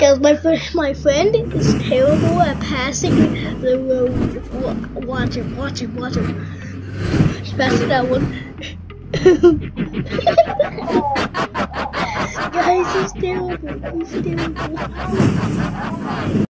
Because my friend is terrible at passing the road. Watch him. He's passing that one. Guys, he's terrible.